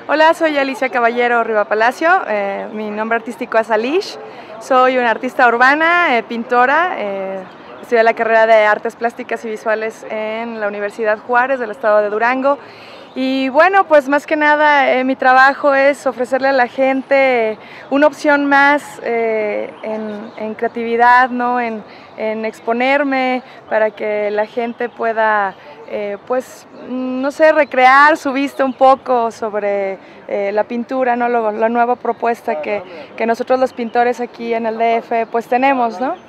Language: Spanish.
Hola, soy Alicia Caballero Rivapalacio, mi nombre artístico es Alish, soy una artista urbana, pintora, estudié la carrera de Artes Plásticas y Visuales en la Universidad Juárez del estado de Durango. Y bueno, pues más que nada mi trabajo es ofrecerle a la gente una opción más en creatividad, ¿no? en exponerme para que la gente pueda, pues, no sé, recrear su vista un poco sobre la pintura, ¿no? La nueva propuesta que nosotros los pintores aquí en el DF pues tenemos, ¿no?